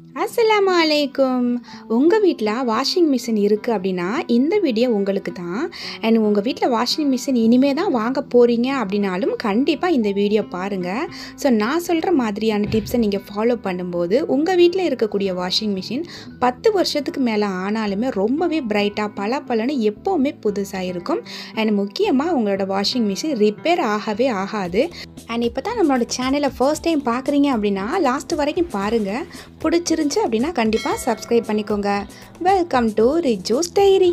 அஸ்ஸலாமு அலைக்கும். உங்கள் வீட்டில் வாஷிங் மிஷின் இருக்குது அப்படின்னா இந்த வீடியோ உங்களுக்கு தான். அண்ட் உங்கள் வீட்டில் வாஷிங் மிஷின் இனிமே தான் வாங்க போகிறீங்க அப்படின்னாலும் கண்டிப்பாக இந்த வீடியோ பாருங்கள். ஸோ நான் சொல்கிற மாதிரியான டிப்ஸை நீங்கள் ஃபாலோ பண்ணும்போது உங்கள் வீட்டில் இருக்கக்கூடிய வாஷிங் மிஷின் 10 வருஷத்துக்கு மேலே ஆனாலுமே ரொம்பவே பிரைட்டாக பளபளன்னு எப்போவுமே புதுசாக இருக்கும். அண்ட் முக்கியமாக உங்களோட வாஷிங் மிஷின் ரிப்பேர் ஆகவே ஆகாது. அண்ட் இப்போ தான் நம்மளோட சேனலை ஃபர்ஸ்ட் டைம் பார்க்குறீங்க அப்படின்னா லாஸ்ட் வரைக்கும் பாருங்கள். பிடிச்சிருந்துச்சு அப்படின்னா கண்டிப்பாக சப்ஸ்கிரைப் பண்ணிக்கோங்க. Welcome to Riju's diary.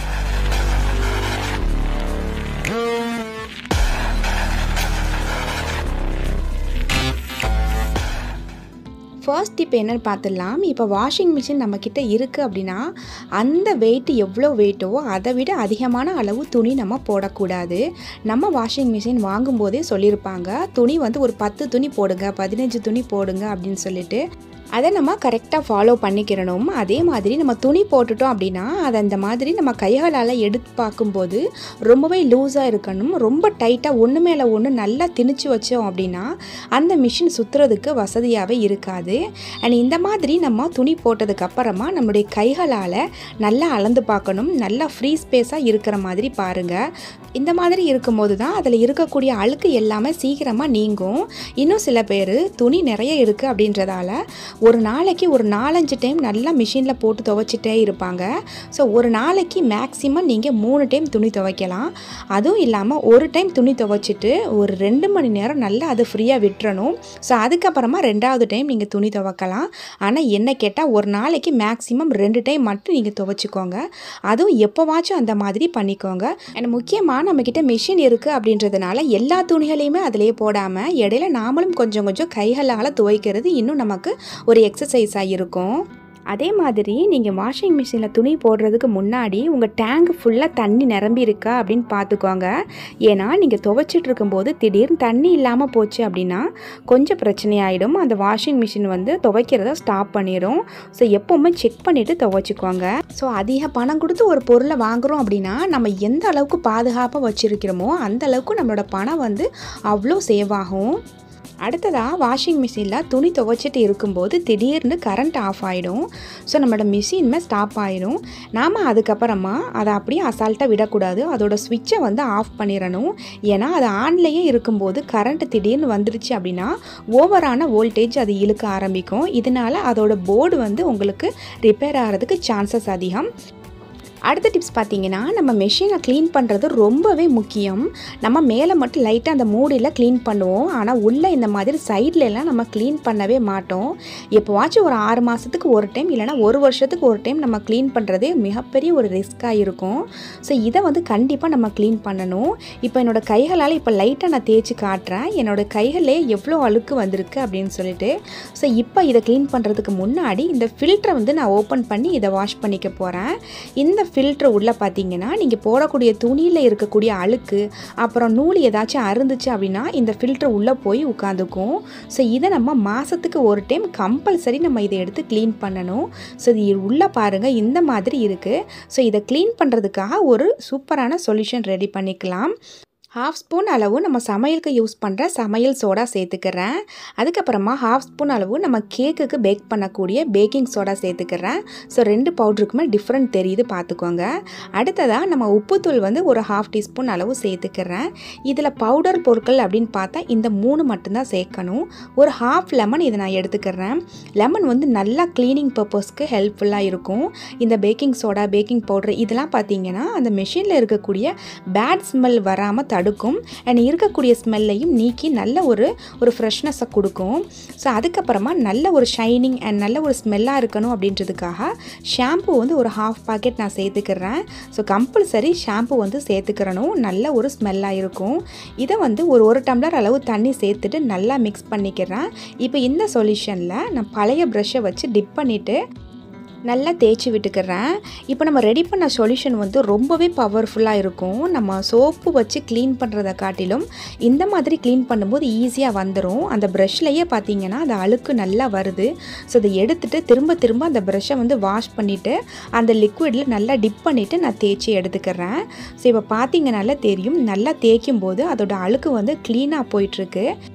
First tip என்னென்னு பார்த்துடலாம். இப்போ வாஷிங் மிஷின் நம்மக்கிட்ட இருக்குது அப்படின்னா அந்த வெயிட்டு எவ்வளோ வெயிட்டோ அதை விட அதிகமான அளவு துணி நம்ம போடக்கூடாது. நம்ம வாஷிங் மிஷின் வாங்கும்போதே சொல்லியிருப்பாங்க, துணி வந்து ஒரு 10 துணி போடுங்க, 15 துணி போடுங்க அப்படின்னு சொல்லிட்டு. அதை நம்ம கரெக்டாக ஃபாலோ பண்ணிக்கிறணும். அதே மாதிரி நம்ம துணி போட்டுட்டோம் அப்படின்னா அதை அந்த மாதிரி நம்ம கைகளால் எடுத்து பார்க்கும்போது ரொம்பவே லூஸாக இருக்கணும். ரொம்ப டைட்டாக ஒன்று மேலே ஒன்று நல்லா திணிச்சு வச்சோம் அப்படின்னா அந்த மிஷின் சுற்றுறதுக்கு வசதியாகவே இருக்காது. அண்ட் இந்த மாதிரி நம்ம துணி போட்டதுக்கப்புறமா நம்மளுடைய கைகளால் நல்லா அளந்து பார்க்கணும். நல்லா ஃப்ரீ ஸ்பேஸாக இருக்கிற மாதிரி பாருங்கள். இந்த மாதிரி இருக்கும்போது தான் அதில் இருக்கக்கூடிய அழுக்கு எல்லாமே சீக்கிரமாக நீங்கும். இன்னும் சில பேர் துணி நிறைய இருக்குது அப்படின்றதால ஒரு நாளைக்கு ஒரு 4-5 டைம் நல்லா மிஷினில் போட்டு துவைச்சிட்டே இருப்பாங்க. ஸோ ஒரு நாளைக்கு மேக்ஸிமம் நீங்கள் 3 டைம் துணி துவைக்கலாம். அதுவும் இல்லாமல் ஒரு டைம் துணி துவைச்சிட்டு ஒரு 2 மணி நேரம் நல்லா அதை ஃப்ரீயாக விட்டுறணும். ஸோ அதுக்கப்புறமா 2வது டைம் நீங்கள் துணி துவைக்கலாம். ஆனால் என்ன கேட்டால் ஒரு நாளைக்கு மேக்ஸிமம் 2 டைம் மட்டும் நீங்கள் துவைச்சிக்கோங்க. அதுவும் எப்போவாச்சும் அந்த மாதிரி பண்ணிக்கோங்க. அண்ட் முக்கியமாக நம்மக்கிட்ட மிஷின் இருக்குது அப்படின்றதுனால எல்லா துணிகளையுமே அதிலே போடாமல் இடையில நாமளும் கொஞ்சம் கொஞ்சம் கைகளால் துவைக்கிறது இன்னும் நமக்கு ஒரு எக்ஸசைஸாக இருக்கும். அதே மாதிரி நீங்கள் வாஷிங் மிஷினில் துணி போடுறதுக்கு முன்னாடி உங்கள் டேங்க் ஃபுல்லாக தண்ணி நிரம்பி இருக்கா அப்படின்னு பார்த்துக்கோங்க. ஏன்னா நீங்கள் துவைச்சிட்டு இருக்கும்போது திடீர்னு தண்ணி இல்லாமல் போச்சு அப்படின்னா கொஞ்சம் பிரச்சனையாயிடும். அந்த வாஷிங் மிஷின் வந்து துவைக்கிறத ஸ்டாப் பண்ணிடும். ஸோ எப்போவுமே செக் பண்ணிவிட்டு துவைச்சிக்கோங்க. ஸோ அதிக பணம் கொடுத்து ஒரு பொருளை வாங்குகிறோம் அப்படின்னா நம்ம எந்த அளவுக்கு பாதுகாப்பாக வச்சுருக்கிறோமோ அந்த அளவுக்கு நம்மளோட பணம் வந்து அவ்வளோ சேவ் ஆகும். அடுத்ததாக வாஷிங் மிஷினில் துணி துவைச்சிட்டு இருக்கும்போது திடீர்னு கரண்ட் ஆஃப் ஆகிடும். ஸோ நம்மளோட மிஷினுமே ஸ்டாப் ஆகிடும். நாம் அதுக்கப்புறமா அதை அப்படியே அசால்ட்டாக விடக்கூடாது. அதோட ஸ்விட்சை வந்து ஆஃப் பண்ணிடணும். ஏன்னா அது ஆன்லேயே இருக்கும்போது கரண்ட் திடீர்னு வந்துருச்சு அப்படின்னா ஓவரான வோல்டேஜ் அது இழுக்க ஆரம்பிக்கும். இதனால் அதோட போர்டு வந்து உங்களுக்கு ரிப்பேர் ஆகிறதுக்கு சான்சஸ் அதிகம். அடுத்த டிப்ஸ் பார்த்தீங்கன்னா, நம்ம மெஷினை க்ளீன் பண்ணுறது ரொம்பவே முக்கியம். நம்ம மேலே மட்டும் லைட்டாக அந்த மூடியில் க்ளீன் பண்ணுவோம். ஆனால் உள்ளே இந்த மாதிரி சைட்லலாம் நம்ம க்ளீன் பண்ணவே மாட்டோம். எப்போவாச்சும் ஒரு 6 மாதத்துக்கு ஒரு டைம் இல்லைனா 1 வருஷத்துக்கு ஒரு டைம் நம்ம க்ளீன் பண்ணுறதே மிகப்பெரிய ஒரு ரிஸ்க்காக இருக்கும். ஸோ இதை வந்து கண்டிப்பாக நம்ம க்ளீன் பண்ணணும். இப்போ என்னோடய கைகளால் இப்போ லைட்டாக நான் தேய்ச்சி காட்டுறேன். என்னோடய கைகளே எவ்வளோ அழுக்கு வந்திருக்கு அப்படின்னு சொல்லிட்டு. ஸோ இப்போ இதை க்ளீன் பண்ணுறதுக்கு முன்னாடி இந்த ஃபில்டரை வந்து நான் ஓப்பன் பண்ணி இதை வாஷ் பண்ணிக்க போகிறேன். இந்த ஃபில்டர் உள்ளே பார்த்தீங்கன்னா நீங்கள் போடக்கூடிய துணியில் இருக்கக்கூடிய அழுக்கு அப்புறம் நூல் ஏதாச்சும் அருந்துச்சு அப்படின்னா இந்த ஃபில்டர் உள்ளே போய் உட்காந்துக்கும். ஸோ இதை நம்ம மாதத்துக்கு ஒரு டைம் கம்பல்சரி நம்ம இதை எடுத்து க்ளீன் பண்ணணும். ஸோ இது உள்ளே பாருங்கள் இந்த மாதிரி இருக்குது. ஸோ இதை க்ளீன் பண்ணுறதுக்காக ஒரு சூப்பரான சொல்யூஷன் ரெடி பண்ணிக்கலாம். 1/2 ஸ்பூன் அளவு நம்ம சமையலுக்கு யூஸ் பண்ணுற சமையல் சோடா சேர்த்துக்கிறேன். அதுக்கப்புறமா 1/2 ஸ்பூன் அளவு நம்ம கேக்குக்கு பேக் பண்ணக்கூடிய பேக்கிங் சோடா சேர்த்துக்கிறேன். ஸோ 2 பவுடருக்குமே டிஃப்ரெண்ட் தெரியுது பார்த்துக்கோங்க. அடுத்ததாக நம்ம உப்புத்தூள் வந்து ஒரு 1/2 டீஸ்பூன் அளவு சேர்த்துக்கிறேன். இதில் பவுடர் பொருட்கள் அப்படின்னு பார்த்தா இந்த 3 மட்டும்தான் சேர்க்கணும். ஒரு 1/2 லெமன் இதை நான் எடுத்துக்கிறேன். லெமன் வந்து நல்லா க்ளீனிங் பர்பஸ்க்கு ஹெல்ப்ஃபுல்லாக இருக்கும். இந்த பேக்கிங் சோடா பேக்கிங் பவுடர் இதெல்லாம் பார்த்தீங்கன்னா அந்த மெஷினில் இருக்கக்கூடிய பேட் ஸ்மெல் வராமல் தடுக்கும். அண்ட் இருக்கக்கூடிய ஸ்மெல்லையும் நீக்கி நல்ல ஒரு ஃப்ரெஷ்னஸை கொடுக்கும். ஸோ அதுக்கப்புறமா நல்ல ஒரு ஷைனிங் அண்ட் நல்ல ஒரு ஸ்மெல்லாக இருக்கணும் அப்படின்றதுக்காக ஷாம்பு வந்து ஒரு 1/2 பாக்கெட் நான் சேர்த்துக்கிறேன். ஸோ கம்பல்சரி ஷாம்பு வந்து சேர்த்துக்கிறணும். நல்ல ஒரு ஸ்மெல்லாக இருக்கும். இதை வந்து ஒரு டம்ளர் அளவு தண்ணி சேர்த்துட்டு நல்லா மிக்ஸ் பண்ணிக்கிறேன். இப்போ இந்த சொல்யூஷனில் நான் பழைய ப்ரஷ்ஷை வச்சு டிப் பண்ணிவிட்டு நல்லா தேய்ச்சி விட்டுக்கிறேன். இப்போ நம்ம ரெடி பண்ண சொல்யூஷன் வந்து ரொம்பவே பவர்ஃபுல்லாக இருக்கும். நம்ம சோப்பு வச்சு க்ளீன் பண்ணுறத காட்டிலும் இந்த மாதிரி க்ளீன் பண்ணும்போது ஈஸியாக வந்துடும். அந்த ப்ரஷ்லையே பார்த்தீங்கன்னா அந்த அழுக்கு நல்லா வருது. ஸோ அதை எடுத்துகிட்டு திரும்ப திரும்ப அந்த ப்ரஷ்ஷை வந்து வாஷ் பண்ணிவிட்டு அந்த லிக்விடில் நல்லா டிப் பண்ணிவிட்டு நான் தேய்ச்சி எடுத்துக்கிறேன். ஸோ இப்போ பார்த்தீங்கனால தெரியும் நல்லா தேய்க்கும் போது அதோட அழுக்கு வந்து க்ளீனாக போயிட்டுருக்கு.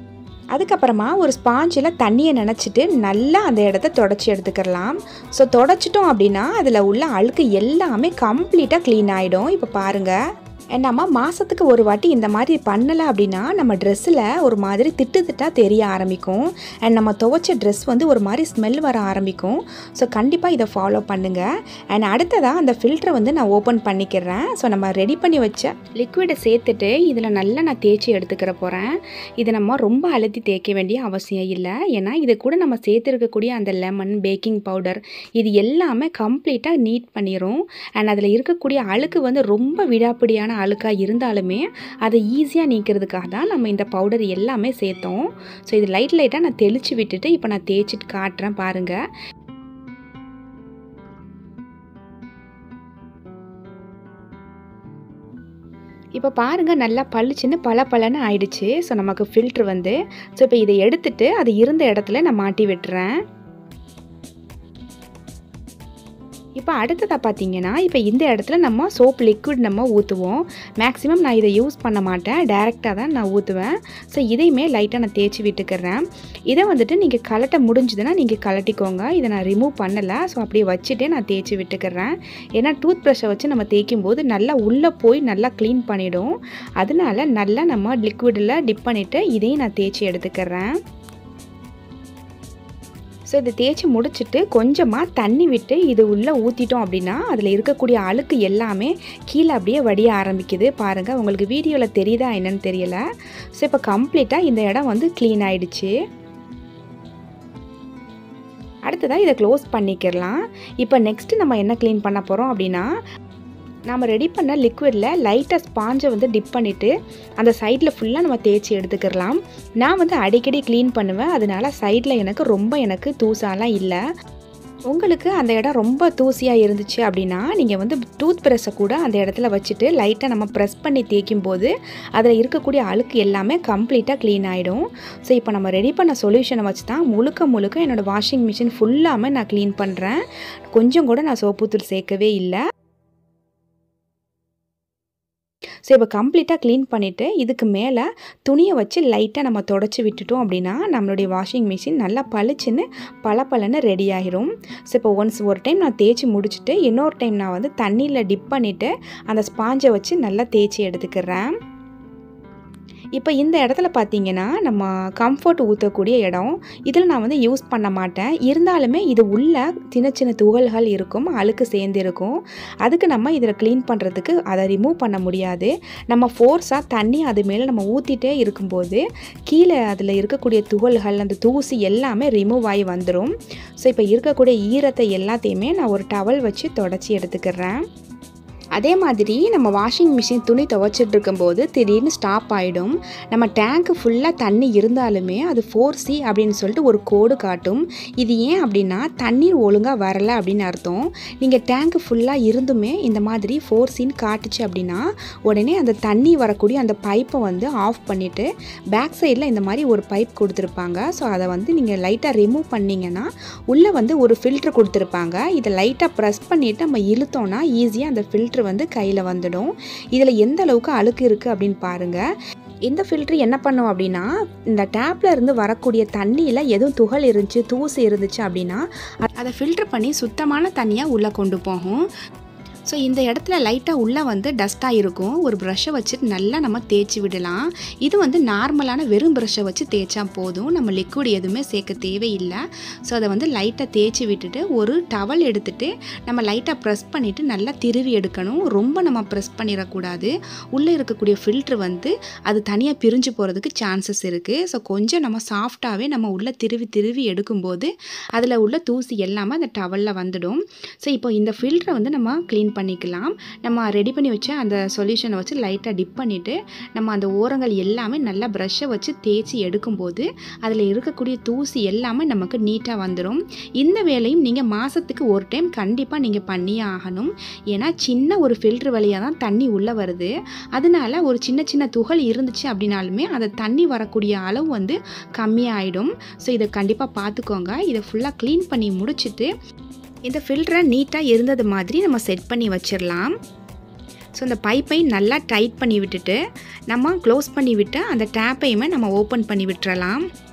அதுக்கப்புறமா ஒரு ஸ்பாஞ்சில் தண்ணியை நனைச்சிட்டு நல்லா அந்த இடத்த தொடச்சி எடுத்துக்கலாம். ஸோ தொடச்சிட்டோம் அப்படின்னா அதில் உள்ள அழுக்கு எல்லாமே கம்ப்ளீட்டாக க்ளீன் ஆகிடும். இப்போ பாருங்கள், நம்ம மாதத்துக்கு ஒரு வாட்டி இந்த மாதிரி பண்ணலை அப்படின்னா நம்ம ட்ரெஸ்ஸில் ஒரு மாதிரி திட்டாக தெரிய ஆரம்பிக்கும். அண்ட் நம்ம துவைச்ச ட்ரெஸ் வந்து ஒரு மாதிரி ஸ்மெல் வர ஆரம்பிக்கும். ஸோ கண்டிப்பாக இதை ஃபாலோ பண்ணுங்கள். அண்ட் அடுத்ததாக அந்த ஃபில்டரை வந்து நான் ஓப்பன் பண்ணிக்கிறேன். ஸோ நம்ம ரெடி பண்ணி வச்ச லிக்விடை சேர்த்துட்டு இதில் நல்லா நான் தேய்ச்சி எடுத்துக்கிற போகிறேன். இதை நம்ம ரொம்ப அழுத்தி தேய்க்க வேண்டிய அவசியம் இல்லை. ஏன்னா இது கூட நம்ம சேர்த்துருக்கக்கூடிய அந்த லெமன், பேக்கிங் பவுடர் இது எல்லாமே கம்ப்ளீட்டாக நீட் பண்ணிடும். அண்ட் அதில் இருக்கக்கூடிய அழுக்கு வந்து ரொம்ப விடாப்பிடியான அழுக்காக இருந்தாலுமே அதை ஈஸியாக நீக்கிறதுக்காக தான் நம்ம இந்த பவுடர் எல்லாமே சேர்த்தோம். ஸோ இது லைட்டாக நான் தெளித்து விட்டுட்டு இப்போ நான் தேய்ச்சிட்டு காட்டுறேன் பாருங்கள். இப்போ பாருங்கள், நல்லா பளிச்சுன்னு பளபளன்னு ஆயிடுச்சு. ஸோ நமக்கு ஃபில்ட்ரு வந்து ஸோ இப்போ இதை எடுத்துட்டு அது இருந்த இடத்துல நான் மாட்டி விட்டுறேன். இப்போ அடுத்ததாக பார்த்தீங்கன்னா, இப்போ இந்த இடத்துல நம்ம சோப் லிக்விட் நம்ம ஊற்றுவோம். மேக்ஸிமம் நான் இதை யூஸ் பண்ண மாட்டேன், டைரெக்டாக தான் நான் ஊற்றுவேன். ஸோ இதையுமே லைட்டாக நான் தேய்ச்சி விட்டுக்கிறேன். இதை வந்துட்டு நீங்கள் கலட்ட முடிஞ்சுதுன்னா நீங்கள் கலட்டிக்கோங்க. இதை நான் ரிமூவ் பண்ணலை. ஸோ அப்படியே வச்சுட்டே நான் தேய்ச்சி விட்டுக்கிறேன். ஏன்னா டூத் ப்ரஷ்ஷை வச்சு நம்ம தேய்க்கும் போது நல்லா உள்ளே போய் நல்லா க்ளீன் பண்ணிவிடும். அதனால நல்லா நம்ம லிக்விடில் டிப் பண்ணிவிட்டு இதையும் நான் தேய்ச்சி எடுத்துக்கிறேன். ஸோ இதை தேய்ச்சி முடிச்சுட்டு கொஞ்சமாக தண்ணி விட்டு இது உள்ளே ஊற்றிட்டோம் அப்படின்னா அதில் இருக்கக்கூடிய அழுக்கு எல்லாமே கீழே அப்படியே வடிய ஆரம்பிக்குது. பாருங்கள், உங்களுக்கு வீடியோவில் தெரியுதா என்னன்னு தெரியலை. ஸோ இப்போ கம்ப்ளீட்டாக இந்த இடம் வந்து க்ளீன் ஆகிடுச்சு. அடுத்ததாக இதை க்ளோஸ் பண்ணிக்கிறலாம். இப்போ நெக்ஸ்ட்டு நம்ம என்ன க்ளீன் பண்ண போகிறோம் அப்படின்னா, நம்ம ரெடி பண்ண லிக்விடில் லைட்டாக ஸ்பாஞ்சை வந்து டிப் பண்ணிவிட்டு அந்த சைடில் ஃபுல்லாக நம்ம தேய்ச்சி எடுத்துக்கிறலாம். நான் வந்து அடிக்கடி க்ளீன் பண்ணுவேன். அதனால் சைடில் எனக்கு தூசாலாம் இல்லை. உங்களுக்கு அந்த இடம் ரொம்ப தூசியாக இருந்துச்சு அப்படின்னா நீங்கள் வந்து டூத் ப்ரஷ்ஷை கூட அந்த இடத்துல வச்சுட்டு லைட்டாக நம்ம ப்ரெஸ் பண்ணி தேய்க்கும் போது அதில் இருக்கக்கூடிய அழுக்கு எல்லாமே கம்ப்ளீட்டாக க்ளீன் ஆகிடும். ஸோ இப்போ நம்ம ரெடி பண்ண சொல்யூஷனை வச்சு தான் முழுக்க என்னோடய வாஷிங் மிஷின் ஃபுல்லாமே நான் க்ளீன் பண்ணுறேன். கொஞ்சம் கூட நான் சோப்புத்தூள் சேர்க்கவே இல்லை. ஸோ இப்போ கம்ப்ளீட்டாக க்ளீன் பண்ணிவிட்டு இதுக்கு மேலே துணியை வச்சு லைட்டாக நம்ம தொடச்சி விட்டுட்டோம் அப்படின்னா நம்மளுடைய வாஷிங் மிஷின் நல்லா பளிச்சுன்னு பளபளன்னு ரெடி ஆகிரும். ஸோ இப்போ ஒரு டைம் நான் தேய்ச்சி முடிச்சுட்டு இன்னொரு டைம் நான் வந்து தண்ணியில் டிப் பண்ணிவிட்டு அந்த ஸ்பாஞ்சை வச்சு நல்லா தேய்ச்சி எடுத்துக்கிறேன். இப்போ இந்த இடத்துல பார்த்தீங்கன்னா நம்ம கம்ஃபர்ட் ஊற்றக்கூடிய இடம். இதில் நான் வந்து யூஸ் பண்ண மாட்டேன். இருந்தாலுமே இது உள்ள சின்ன துகள்கள் இருக்கும், அழுக்கு சேர்ந்துருக்கும். அதுக்கு நம்ம இதில் க்ளீன் பண்ணுறதுக்கு அதை ரிமூவ் பண்ண முடியாது. நம்ம ஃபோர்ஸாக தண்ணி அது மேலே நம்ம ஊற்றிட்டே இருக்கும்போது கீழே அதில் இருக்கக்கூடிய துகள்கள், அந்த தூசி எல்லாமே ரிமூவ் ஆகி வந்துடும். ஸோ இப்போ இருக்கக்கூடிய ஈரத்தை எல்லாத்தையுமே நான் ஒரு டவல் வச்சு தொடச்சி எடுத்துக்கிறேன். அதே மாதிரி நம்ம வாஷிங் மிஷின் துணி துவைச்சிட்டு இருக்கும்போது திடீர்னு ஸ்டாப் ஆகிடும். நம்ம டேங்க்கு ஃபுல்லாக தண்ணி இருந்தாலுமே அது 4C அப்படின்னு சொல்லிட்டு ஒரு கோடு காட்டும். இது ஏன் அப்படின்னா தண்ணீர் ஒழுங்காக வரலை அப்படின்னு அர்த்தம். நீங்கள் டேங்க்கு ஃபுல்லாக இருந்துமே இந்த மாதிரி 4Cன்னு காட்டுச்சு அப்படின்னா உடனே அந்த தண்ணி வரக்கூடிய அந்த பைப்பை வந்து ஆஃப் பண்ணிவிட்டு பேக் சைடில் இந்த மாதிரி ஒரு பைப் கொடுத்துருப்பாங்க. ஸோ அதை வந்து நீங்கள் லைட்டாக ரிமூவ் பண்ணிங்கன்னா உள்ளே வந்து ஒரு ஃபில்ட்ரு கொடுத்துருப்பாங்க. இதை லைட்டாக ப்ரெஸ் பண்ணிவிட்டு நம்ம இழுத்தோன்னா ஈஸியாக அந்த ஃபில்ட்ரு வந்து கையில் வந்துடும். இதில் எந்த அளவுக்கு அழுக்கு இருக்குது அப்படின்னு பாருங்கள். இந்த ஃபில்ட்ரு என்ன பண்ணும் அப்படின்னா இந்த டேப்பில் இருந்து வரக்கூடிய தண்ணியில் எதுவும் துகள் இருந்துச்சு, தூசி இருந்துச்சு அப்படின்னா அதை ஃபில்ட்ரு பண்ணி சுத்தமான தண்ணியாக உள்ளே கொண்டு போகும். ஸோ இந்த இடத்துல லைட்டாக உள்ளே வந்து டஸ்ட்டாக இருக்கும். ஒரு ப்ரஷ்ஷை வச்சுட்டு நல்லா நம்ம தேய்ச்சி விடலாம். இது வந்து நார்மலான வெறும் ப்ரஷ்ஷை வச்சு தேய்ச்சா போதும், நம்ம லிக்விட் எதுவுமே சேர்க்க தேவையில்லை. ஸோ அதை வந்து லைட்டாக தேய்ச்சி விட்டுட்டு ஒரு டவல் எடுத்துகிட்டு நம்ம லைட்டாக ப்ரெஸ் பண்ணிவிட்டு நல்லா திருவி எடுக்கணும். ரொம்ப நம்ம ப்ரெஸ் பண்ணிடக்கூடாது. உள்ளே இருக்கக்கூடிய ஃபில்ட்ரு வந்து அது தனியாக பிரிஞ்சு போகிறதுக்கு சான்சஸ் இருக்குது. ஸோ கொஞ்சம் நம்ம சாஃப்டாகவே நம்ம உள்ளே திருவி எடுக்கும்போது அதில் உள்ள தூசி எல்லாமே அந்த டவலில் வந்துடும். ஸோ இப்போ இந்த ஃபில்ட்ரை வந்து நம்ம க்ளீன் பண்ணிக்கலாம். நம்ம ரெடி பண்ணி வச்ச அந்த சொல்யூஷனை வச்சு லைட்டாக டிப் பண்ணிவிட்டு நம்ம அந்த ஓரங்கள் எல்லாமே நல்லா ப்ரஷ்ஷை வச்சு தேய்ச்சி எடுக்கும்போது அதில் இருக்கக்கூடிய தூசி எல்லாமே நமக்கு நீட்டாக வந்துடும். இந்த வேலையும் நீங்கள் மாதத்துக்கு ஒரு டைம் கண்டிப்பாக நீங்கள் பண்ணியே ஆகணும். ஏன்னா சின்ன ஒரு ஃபில்ட்ரு வழியாக தான் தண்ணி உள்ளே வருது. அதனால ஒரு சின்ன துகள் இருந்துச்சு அப்படின்னாலுமே அந்த தண்ணி வரக்கூடிய அளவு வந்து கம்மியாகிடும். ஸோ இதை கண்டிப்பாக பார்த்துக்கோங்க. இதை ஃபுல்லாக க்ளீன் பண்ணி முடிச்சுட்டு இந்த ஃபில்டரை நீட்டாக இருந்தது மாதிரி நம்ம செட் பண்ணி வச்சிடலாம். ஸோ இந்த பைப்பை நல்லா டைட் பண்ணி விட்டுட்டு நம்ம க்ளோஸ் பண்ணி விட்டு அந்த டேப்பையுமே நம்ம ஓப்பன் பண்ணி விட்டுறலாம்.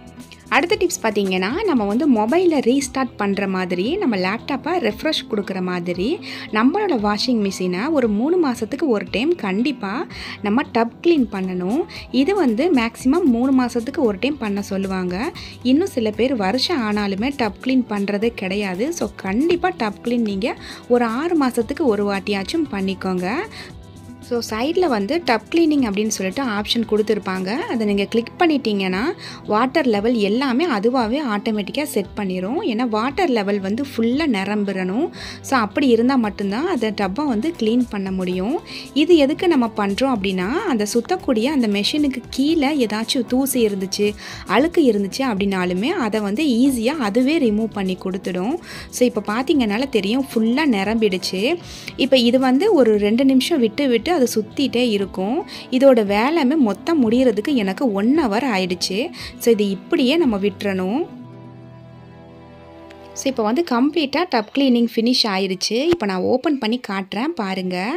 அடுத்த டிப்ஸ் பார்த்தீங்கன்னா, நம்ம வந்து மொபைலை ரீஸ்டார்ட் பண்ணுற மாதிரி, நம்ம லேப்டாப்பை ரெஃப்ரெஷ் கொடுக்குற மாதிரி நம்மளோட வாஷிங் மிஷினை ஒரு 3 மாதத்துக்கு ஒரு டைம் கண்டிப்பாக நம்ம டப் க்ளீன் பண்ணணும். இது வந்து மேக்ஸிமம் 3 மாதத்துக்கு ஒரு டைம் பண்ண சொல்லுவாங்க. இன்னும் சில பேர் வருஷம் ஆனாலுமே டப் க்ளீன் பண்ணுறதே கிடையாது. ஸோ கண்டிப்பாக டப் க்ளீன் நீங்கள் ஒரு 6 மாதத்துக்கு ஒரு வாட்டியாச்சும் பண்ணிக்கோங்க. ஸோ சைடில் வந்து டப் க்ளீனிங் அப்படின்னு சொல்லிட்டு ஆப்ஷன் கொடுத்துருப்பாங்க. அதை நீங்கள் கிளிக் பண்ணிட்டீங்கன்னா வாட்டர் லெவல் எல்லாமே அதுவாகவே ஆட்டோமேட்டிக்காக செட் பண்ணிடும். ஏன்னா வாட்டர் லெவல் வந்து ஃபுல்லாக நிரம்பிடணும். ஸோ அப்படி இருந்தால் மட்டும்தான் அந்த டப்பை வந்து க்ளீன் பண்ண முடியும். இது எதுக்கு நம்ம பண்ணுறோம் அப்படின்னா, அந்த சுத்தக்கூடிய அந்த மெஷினுக்கு கீழே ஏதாச்சும் தூசி இருந்துச்சு, அழுக்கு இருந்துச்சு அப்படின்னாலுமே அதை வந்து ஈஸியாக அதுவே ரிமூவ் பண்ணி கொடுத்துடும். ஸோ இப்போ பார்த்தீங்கன்னால தெரியும், ஃபுல்லாக நிரம்பிடுச்சு. இப்போ இது வந்து ஒரு 2 நிமிஷம் விட்டு அது சுற்றிட்டே இருக்கும். இதோட வேலைமே மொத்தம் முடிகிறதுக்கு எனக்கு 1 hour ஆயிடுச்சு. ஸோ இது இப்படியே நம்ம விட்டுறணும். ஸோ இப்போ வந்து கம்ப்ளீட்டாக டப் க்ளீனிங் ஃபினிஷ் ஆயிடுச்சு. இப்போ நான் ஓப்பன் பண்ணி காட்டுறேன் பாருங்கள்.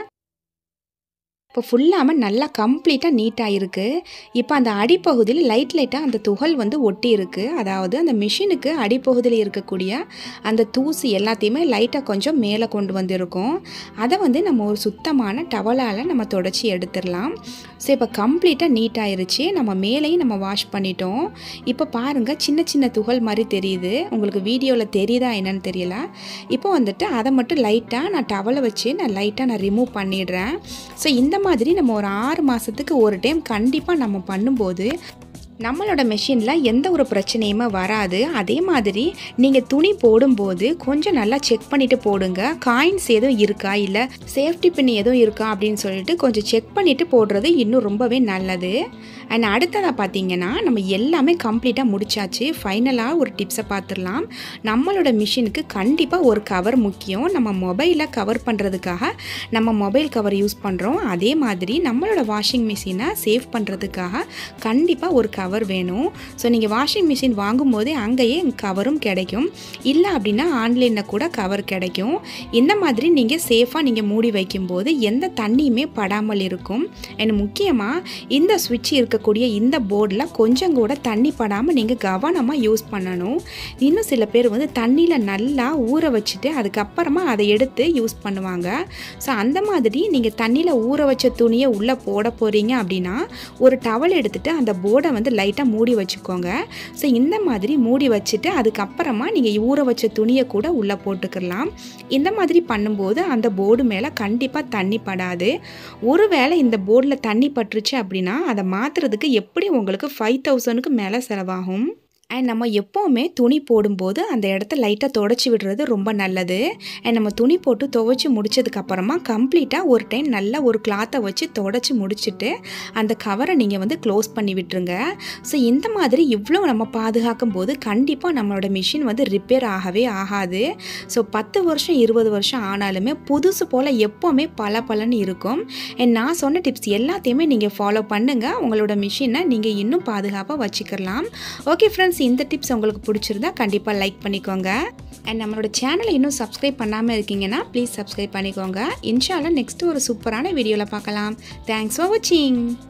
இப்போ ஃபுல்லாக நல்லா கம்ப்ளீட்டாக நீட்டாக இருக்குது. இப்போ அந்த அடிப்பகுதியில் லைட்டாக அந்த துகள் வந்து ஒட்டி இருக்குது. அதாவது அந்த மிஷினுக்கு அடிப்பகுதியில் இருக்கக்கூடிய அந்த தூசி எல்லாத்தையுமே லைட்டாக கொஞ்சம் மேலே கொண்டு வந்திருக்கும். அதை வந்து நம்ம ஒரு சுத்தமான டவலால் நம்ம தொடச்சி எடுத்துடலாம். ஸோ இப்போ கம்ப்ளீட்டாக நீட்டாகிருச்சு. நம்ம மேலேயும் நம்ம வாஷ் பண்ணிட்டோம். இப்போ பாருங்கள், சின்ன சின்ன துகள் மாதிரி தெரியுது. உங்களுக்கு வீடியோவில் தெரியுதா என்னன்னு தெரியல. இப்போ வந்துட்டு அதை மட்டும் லைட்டாக நான் டவலை வச்சு நான் ரிமூவ் பண்ணிடுறேன். ஸோ இந்த மாதிரி நம்ம ஒரு 6 மாதத்துக்கு ஒரு டைம் கண்டிப்பாக நம்ம பண்ணும்போது நம்மளோட மெஷினில் எந்த ஒரு பிரச்சனையுமே வராது. அதே மாதிரி நீங்கள் துணி போடும்போது கொஞ்சம் நல்லா செக் பண்ணிவிட்டு போடுங்க. காயின்ஸ் எதுவும் இருக்கா, இல்லை சேஃப்டி பின் எதுவும் இருக்கா அப்படின்னு சொல்லிட்டு கொஞ்சம் செக் பண்ணிவிட்டு போடுறது இன்னும் ரொம்பவே நல்லது. அண்ட் அடுத்ததாக பார்த்தீங்கன்னா, நம்ம எல்லாமே கம்ப்ளீட்டாக முடிச்சாச்சு. ஃபைனலாக ஒரு டிப்ஸை பார்த்துடலாம். நம்மளோட மிஷினுக்கு கண்டிப்பாக ஒரு கவர் முக்கியம். நம்ம மொபைலை கவர் பண்ணுறதுக்காக நம்ம மொபைல் கவர் யூஸ் பண்ணுறோம். அதே மாதிரி நம்மளோட வாஷிங் மிஷினை சேவ் பண்ணுறதுக்காக கண்டிப்பாக ஒரு கவர் வேணும். ஸோ நீங்கள் வாஷிங் மிஷின் வாங்கும்போதே அங்கேயே கவரும் கிடைக்கும். இல்லை அப்படின்னா ஆன்லைனில் கூட கவர் கிடைக்கும். இந்த மாதிரி நீங்கள் சேஃபாக நீங்கள் மூடி வைக்கும்போது எந்த தண்ணியுமே படாமல் இருக்கும். அண்ட் முக்கியமாக இந்த ஸ்விட்ச் இருக்கக்கூடிய இந்த போர்டில் கொஞ்சம் கூட தண்ணி படாமல் நீங்கள் கவனமாக யூஸ் பண்ணணும். இன்னும் சில பேர் வந்து தண்ணியில் நல்லா ஊற வச்சுட்டு அதுக்கப்புறமா அதை எடுத்து யூஸ் பண்ணுவாங்க. ஸோ அந்த மாதிரி நீங்கள் தண்ணியில் ஊற வச்ச துணியை உள்ளே போட போகிறீங்க அப்படின்னா ஒரு டவல் எடுத்துகிட்டு அந்த போர்டை வந்து லைட்டாக மூடி வச்சுக்கோங்க. ஸோ இந்த மாதிரி மூடி வச்சுட்டு அதுக்கப்புறமா நீங்கள் ஊற வச்ச துணியை கூட உள்ளே போட்டுக்கலாம். இந்த மாதிரி பண்ணும்போது அந்த போர்டு மேலே கண்டிப்பாக தண்ணி படாது. ஒருவேளை இந்த போர்டில் தண்ணி பட்டுருச்சு அப்படின்னா அதை மாற்றுறதுக்கு எப்படி உங்களுக்கு 5000க்கு மேலே செலவாகும். அண்ட் நம்ம எப்போவுமே துணி போடும்போது அந்த இடத்த லைட்டாக துடைச்சி விடுறது ரொம்ப நல்லது. அண்ட் நம்ம துணி போட்டு துவைச்சி முடிச்சதுக்கப்புறமா கம்ப்ளீட்டாக ஒரு டைம் நல்லா ஒரு கிளாத்தை வச்சு துடைச்சி முடிச்சுட்டு அந்த கவரை நீங்கள் வந்து க்ளோஸ் பண்ணி விட்டுருங்க. ஸோ இந்த மாதிரி இவ்வளோ நம்ம பாதுகாக்கும் போது கண்டிப்பாக நம்மளோட மிஷின் வந்து ரிப்பேர் ஆகவே ஆகாது. ஸோ 10 வருஷம் 20 வருஷம் ஆனாலுமே புதுசு போல் எப்போவுமே பலன்னு இருக்கும். அண்ட் நான் சொன்ன டிப்ஸ் எல்லாத்தையுமே நீங்கள் ஃபாலோ பண்ணுங்கள். உங்களோட மிஷினை நீங்கள் இன்னும் பாதுகாப்பாக வச்சுக்கலாம். ஓகே ஃப்ரெண்ட்ஸ், இந்த டிப்ஸ் உங்களுக்கு பிடிச்சிருந்தா கண்டிப்பாக லைக் பண்ணிக்கோங்க. அண்ட் நம்மளோட சேனலை இன்னும் சப்ஸ்கிரைப் பண்ணாமல் இருக்கீங்கன்னா ப்ளீஸ் சப்ஸ்கிரைப் பண்ணிக்கோங்க. இன்ஷா அல்லாஹ் நெக்ஸ்ட் ஒரு சூப்பரான வீடியோவில் பார்க்கலாம். தேங்க்ஸ் ஃபார் வாட்சிங்.